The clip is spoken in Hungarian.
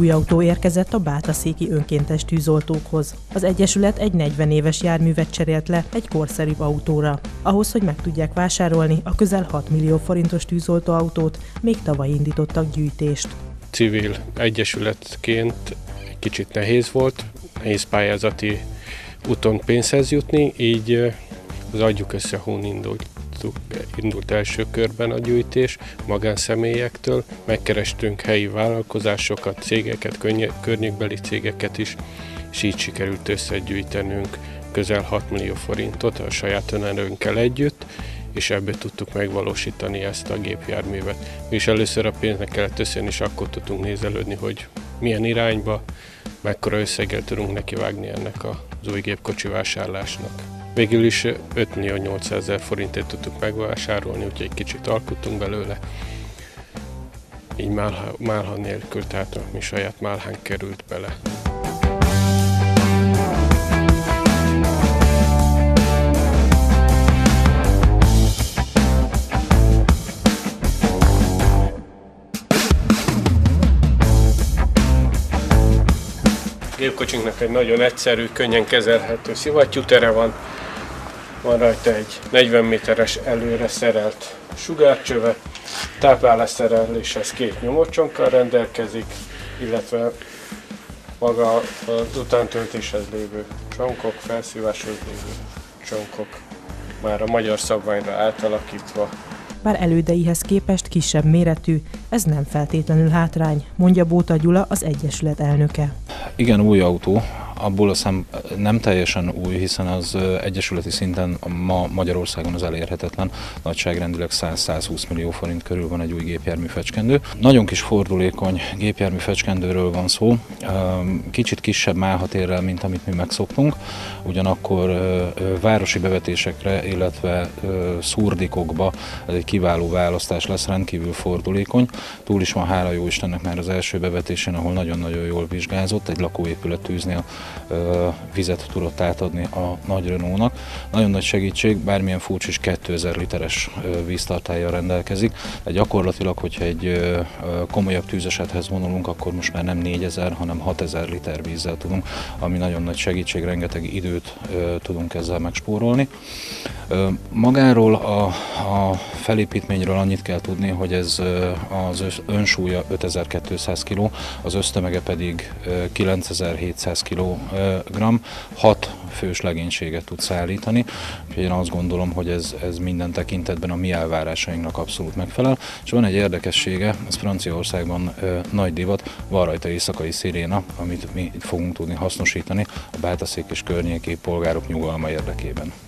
Új autó érkezett a bátaszéki önkéntes tűzoltókhoz. Az egyesület egy 40 éves járművet cserélt le egy korszerűbb autóra. Ahhoz, hogy meg tudják vásárolni a közel 6 millió forintos tűzoltóautót, még tavaly indítottak gyűjtést. Civil egyesületként egy kicsit nehéz volt, nehéz pályázati úton pénzhez jutni, így az Adjuk Össze indult első körben a gyűjtés magánszemélyektől. Megkerestünk helyi vállalkozásokat, cégeket, környékbeli cégeket is, és így sikerült összegyűjtenünk közel 6 millió forintot a saját önerőnkkel együtt, és ebből tudtuk megvalósítani ezt a gépjárművet. Mi is először a pénznek kellett összejönni, és akkor tudtunk nézelődni, hogy milyen irányba, mekkora összeggel tudunk nekivágni ennek az új gépkocsi vásárlásnak. Végül is 5.800.000 forintért tudtuk megvásárolni, úgyhogy egy kicsit alkottunk belőle. Így málha nélkül, tehát a mi saját málhánk került bele. A gépkocsinknak egy nagyon egyszerű, könnyen kezelhető szivattyútere van. Van rajta egy 40 méteres előre szerelt sugárcsöve, táplálásszereléshez 2 nyomócsonkkal rendelkezik, illetve maga az utántöltéshez lévő csonkok, felszíváshoz lévő csonkok már a magyar szabványra átalakítva. Bár elődeihez képest kisebb méretű, ez nem feltétlenül hátrány, mondja Bóta Gyula, az egyesület elnöke. Igen, új autó, abból nem teljesen új, hiszen az egyesületi szinten ma Magyarországon az elérhetetlen, nagyságrendileg 100-120 millió forint körül van egy új gépjárműfecskendő. Nagyon kis fordulékony gépjárműfecskendőről van szó, kicsit kisebb málhatérrel, mint amit mi megszoktunk, ugyanakkor városi bevetésekre, illetve szurdikokba ez egy kiváló választás lesz, rendkívül fordulékony. Túl is van, hála jó Istennek, már az első bevetésén, ahol nagyon-nagyon jól vizsgázott, egy lakóépület tűznél vizet tudott átadni a nagy Renault-nak. Nagyon nagy segítség, bármilyen furcsa is 2000 literes víztartállyal rendelkezik. De gyakorlatilag, hogyha egy komolyabb tűzesethez vonulunk, akkor most már nem 4000, hanem 6000 liter vízzel tudunk, ami nagyon nagy segítség, rengeteg időt tudunk ezzel megspórolni. Magáról a felépítményről annyit kell tudni, hogy ez az önsúlya 5200 kg, az össztömege pedig 9700 kg, 6 fős legénységet tud szállítani. Én azt gondolom, hogy ez minden tekintetben a mi elvárásainknak abszolút megfelel. És van egy érdekessége, ez Franciaországban nagy divat, van rajta éjszakai sziréna, amit mi fogunk tudni hasznosítani a bátaszék és környéki polgárok nyugalma érdekében.